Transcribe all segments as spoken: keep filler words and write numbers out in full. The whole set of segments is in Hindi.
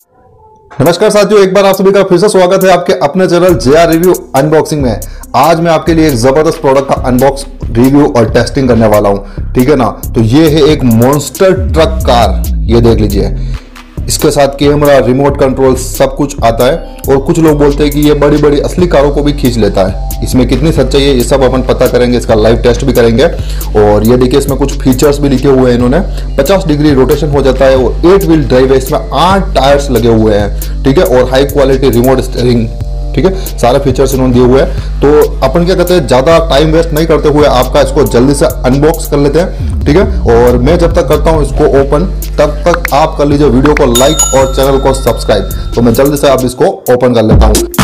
नमस्कार साथियों, एक बार आप सभी का फिर से स्वागत है आपके अपने channel J R review unboxing में। आज मैं आपके लिए एक जबरदस्त प्रोडक्ट का अनबॉक्स, रिव्यू और टेस्टिंग करने वाला हूं, ठीक है ना। तो ये है एक मॉन्स्टर ट्रक कार, ये देख लीजिए। इसके साथ कैमरा, रिमोट कंट्रोल सब कुछ आता है। और कुछ लोग बोलते हैं कि ये बड़ी बड़ी असली कारों को भी खींच लेता है। इसमें कितनी सच्चाई है ये सब अपन पता करेंगे, इसका लाइव टेस्ट भी करेंगे। और ये देखिए, इसमें कुछ फीचर्स भी लिखे हुए हैं इन्होंने। पचास डिग्री रोटेशन हो जाता है और एट व्हील ड्राइव है, इसमें आठ टायर्स लगे हुए हैं, ठीक है। और हाई क्वालिटी रिमोट स्टीयरिंग, ठीक है। सारे फीचर्स इन्होंने दिए हुए हैं। तो अपन क्या कहते हैं, ज़्यादा टाइम वेस्ट नहीं करते हुए आपका इसको जल्दी से अनबॉक्स कर लेते हैं, ठीक है। और मैं जब तक करता हूँ इसको ओपन, तब तक आप कर लीजिए वीडियो को लाइक और चैनल को सब्सक्राइब। तो मैं जल्दी से अब इसको ओपन कर लेता हूँ।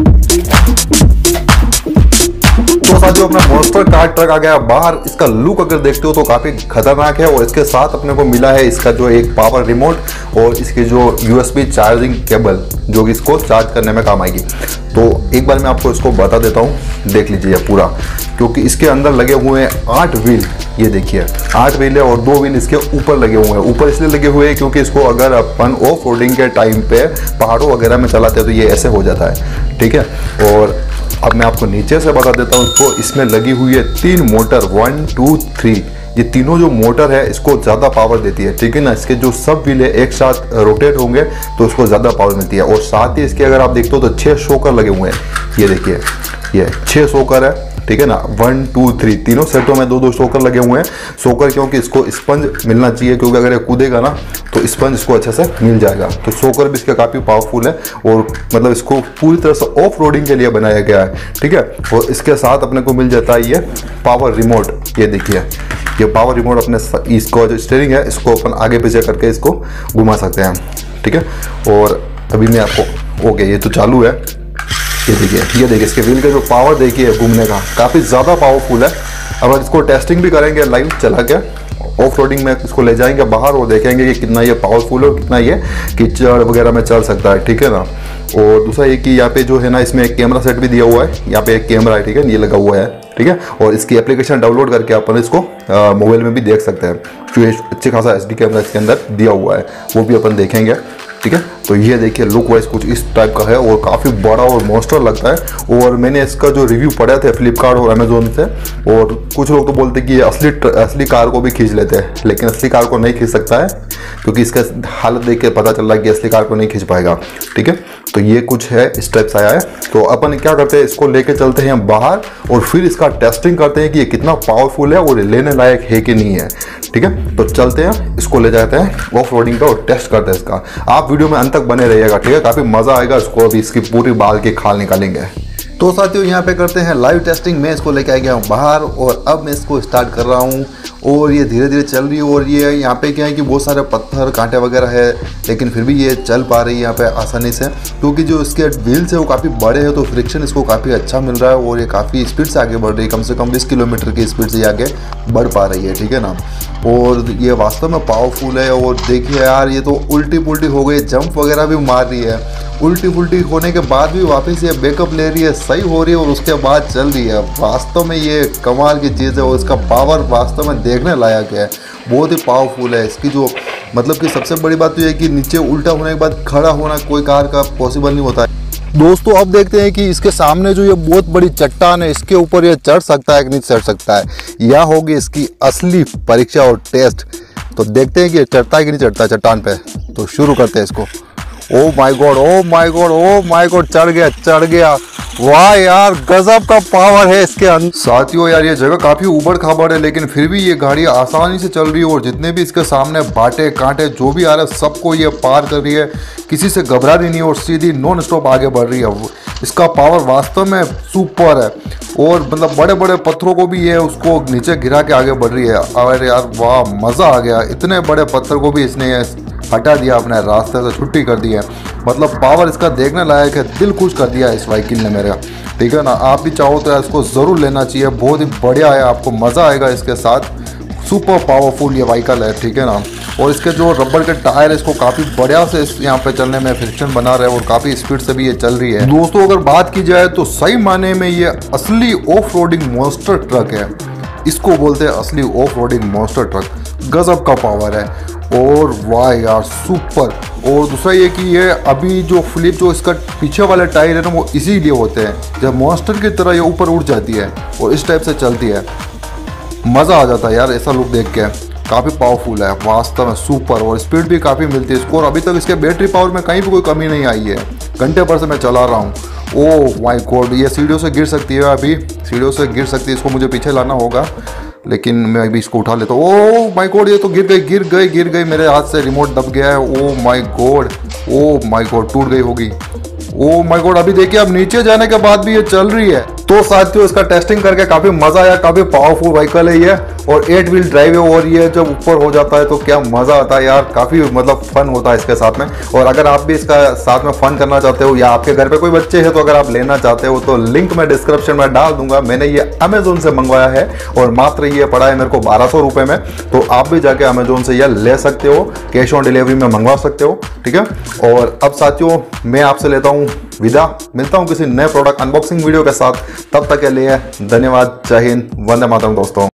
तो साथियों, अपना मॉन्स्टर कार ट्रक आ गया बाहर। इसका लुक अगर देखते हो तो काफी खतरनाक है। और इसके साथ अपने को मिला है इसका जो एक पावर रिमोट और इसकी जो यूएसबी चार्जिंग केबल, जो कि इसको चार्ज करने में काम आएगी। तो एक बार मैं आपको इसको बता देता हूँ, देख लीजिए पूरा। क्योंकि इसके अंदर लगे हुए हैं आठ व्हील, ये देखिए आठ व्हील है और दो व्हील इसके ऊपर लगे हुए हैं। ऊपर इसलिए लगे हुए हैं क्योंकि इसको अगर अपन ऑफ रोडिंग के टाइम पे पहाड़ों वगैरह में चलाते हैं तो ये ऐसे हो जाता है, ठीक है। और अब मैं आपको नीचे से बता देता हूँ। इसको इसमें लगी हुई है तीन मोटर, वन टू थ्री। ये तीनों जो मोटर है इसको ज़्यादा पावर देती है, ठीक है ना। इसके जो सब व्हील है एक साथ रोटेट होंगे तो इसको ज़्यादा पावर मिलती है। और साथ ही इसके अगर आप देखते हो तो छः शोकर लगे हुए हैं, ये देखिए ये छः शोकर है, ठीक है ना। वन टू थ्री तीनों सेटों में दो दो शोकर लगे हुए हैं। शोकर क्योंकि इसको स्पंज मिलना चाहिए, क्योंकि अगर ये कूदेगा ना तो स्पंज इसको अच्छे से मिल जाएगा। तो शोकर भी इसके काफ़ी पावरफुल है और मतलब इसको पूरी तरह से ऑफ रोडिंग के लिए बनाया गया है, ठीक है। और इसके साथ अपने को मिल जाता है ये पावर रिमोट, ये देखिए ये पावर रिमोट। अपने इसको जो स्टीयरिंग है इसको अपन आगे पीछे करके इसको घुमा सकते हैं, ठीक है। और अभी मैं आपको, ओके ये तो चालू है, ये देखिए ये देखिए इसके व्हील का जो पावर देखिए घूमने का काफ़ी ज़्यादा पावरफुल है। अब इसको टेस्टिंग भी करेंगे लाइव चला के, ऑफ रोडिंग में इसको ले जाएंगे बाहर और देखेंगे कि कितना ये पावरफुल है और कितना ये कीचड़ वगैरह में चल सकता है, ठीक है ना। और दूसरा ये कि यहाँ पे जो है ना, इसमें एक कैमरा सेट भी दिया हुआ है। यहाँ पे एक कैमरा है, ठीक है, ये लगा हुआ है, ठीक है। और इसकी एप्लीकेशन डाउनलोड करके अपन इसको मोबाइल में भी देख सकते हैं। जो अच्छी खासा एच डी कैमरा इसके अंदर दिया हुआ है वो भी अपन देखेंगे, ठीक है। तो ये देखिए लुक वाइज कुछ इस टाइप का है और काफ़ी बड़ा और मॉन्स्टर लगता है। और मैंने इसका जो रिव्यू पढ़े थे फ्लिपकार्ट और अमेजोन से, और कुछ लोग तो बोलते हैं कि ये असली असली कार को भी खींच लेते हैं, लेकिन असली कार को नहीं खींच सकता है क्योंकि इसका हालत देख के पता चल रहा है कि असली कार को नहीं खींच पाएगा, ठीक है। तो ये कुछ है, इस टाइप से आया है। तो अपन क्या करते हैं, इसको लेके चलते हैं बाहर और फिर इसका टेस्टिंग करते हैं कि ये कितना पावरफुल है और लेने लायक है कि नहीं है, ठीक है। तो चलते हैं, इसको ले जाते हैं ऑफ रोडिंग का और टेस्ट करते हैं इसका। आप वीडियो में अंत तक बने रहिएगा, ठीक है। काफ़ी मज़ा आएगा, इसको अभी इसकी पूरी बाल की खाल निकालेंगे। तो साथियों, यहाँ पे करते हैं लाइव टेस्टिंग। मैं इसको लेके आ गया हूँ बाहर और अब मैं इसको स्टार्ट कर रहा हूँ और ये धीरे धीरे चल रही है। और ये यहाँ पे क्या है कि बहुत सारे पत्थर कांटे वगैरह है, लेकिन फिर भी ये चल पा रही है यहाँ पे आसानी से, क्योंकि जो इसके व्हील्स है वो काफ़ी बड़े हैं तो फ्रिक्शन इसको काफ़ी अच्छा मिल रहा है। और ये काफ़ी स्पीड से आगे बढ़ रही है, कम से कम बीस किलोमीटर की स्पीड से ये आगे बढ़ पा रही है, ठीक है ना। और ये वास्तव में पावरफुल है। और देखिए यार, ये तो उल्टी पुल्टी हो गई, जंप वगैरह भी मार रही है। उल्टी पुल्टी होने के बाद भी वापस ये बैकअप ले रही है, सही हो रही है और उसके बाद चल रही है। वास्तव में ये कमाल की चीज़ है और इसका पावर वास्तव में देखने लायक है, बहुत ही पावरफुल है। इसकी जो मतलब कि सबसे बड़ी बात तो ये है कि नीचे उल्टा होने के बाद खड़ा होना कोई कार का पॉसिबल नहीं होता है। दोस्तों, अब देखते हैं कि इसके सामने जो ये बहुत बड़ी चट्टान है, इसके ऊपर ये चढ़ सकता है कि नहीं चढ़ सकता है। यह होगी इसकी असली परीक्षा और टेस्ट। तो देखते हैं कि ये चढ़ता है कि नहीं चढ़ता है चट्टान पे। तो शुरू करते हैं इसको। Oh my god, oh my god, oh my god, चढ़ गया चढ़ गया। वाह यार, गजब का पावर है इसके अंदर। साथियों यार, ये जगह काफी ऊबड़ खाबड़ है, लेकिन फिर भी ये गाड़ी आसानी से चल रही है और जितने भी इसके सामने बाटे कांटे जो भी आ रहे हैं सबको ये पार कर रही है। किसी से घबरा रही नहीं और सीधी नॉन स्टॉप आगे बढ़ रही है। इसका पावर वास्तव में सुपर है और मतलब बड़े बड़े पत्थरों को भी ये उसको नीचे गिरा के आगे बढ़ रही है। अरे यार वाह, मज़ा आ गया। इतने बड़े पत्थर को भी इसने हटा दिया, अपने रास्ते से छुट्टी कर दी है। मतलब पावर इसका देखने लायक है, दिल खुश कर दिया इस व्हीकल ने मेरा, ठीक है ना। आप भी चाहो तो इसको ज़रूर लेना चाहिए, बहुत ही बढ़िया है, आपको मज़ा आएगा इसके साथ। सुपर पावरफुल ये व्हीकल है, ठीक है ना। और इसके जो रबर के टायर है इसको काफ़ी बढ़िया से इस यहाँ पे चलने में फ्रिक्शन बना रहे हैं और काफ़ी स्पीड से भी ये चल रही है। दोस्तों, अगर बात की जाए तो सही माने में ये असली ऑफ रोडिंग मॉन्स्टर ट्रक है। इसको बोलते हैं असली ऑफ रोडिंग मॉन्स्टर ट्रक। गजब का पावर है और वाह यार सुपर। और दूसरा ये कि ये अभी जो फ्लिप जो इसका पीछे वाले टायर है ना वो इसीलिए होते हैं, जब मॉन्स्टर की तरह ये ऊपर उड़ जाती है और इस टाइप से चलती है, मज़ा आ जाता है यार ऐसा लुक देख के। काफ़ी पावरफुल है वास्तव में, सुपर। और स्पीड भी काफ़ी मिलती है इसको, और अभी तक इसके बैटरी पावर में कहीं भी कोई कमी नहीं आई है। घंटे भर से मैं चला रहा हूँ। ओह माय गॉड, ये सीढ़ियों से गिर सकती है, अभी सीढ़ियों से गिर सकती है, इसको मुझे पीछे लाना होगा, लेकिन मैं अभी इसको उठा लेता हूँ। ओह माय गॉड, ये तो गिर गई गिर गई गिर गई मेरे हाथ से, रिमोट दब गया है। Oh my god, oh my god, टूट गई होगी। ओह माय गॉड, अभी देखिए अब नीचे जाने के बाद भी ये चल रही है। तो साथियों इसका टेस्टिंग करके काफ़ी मज़ा आया, काफ़ी पावरफुल व्हीकल है ये, और एट व्हील ड्राइव है, और ये जब ऊपर हो जाता है तो क्या मज़ा आता है यार, काफ़ी मतलब फन होता है इसके साथ में। और अगर आप भी इसका साथ में फन करना चाहते हो, या आपके घर पे कोई बच्चे हैं तो अगर आप लेना चाहते हो तो लिंक मैं डिस्क्रिप्शन में डाल दूंगा। मैंने ये अमेजोन से मंगवाया है और मात्र ये पड़ा है मेरे को बारह सौ रुपये में, तो आप भी जाके अमेजोन से यह ले सकते हो, कैश ऑन डिलीवरी में मंगवा सकते हो, ठीक है। और अब साथियों मैं आपसे लेता हूँ विदा, मिलता हूँ किसी नए प्रोडक्ट अनबॉक्सिंग वीडियो के साथ, तब तक के लिए धन्यवाद, जय हिंद, वंदे मातरम दोस्तों।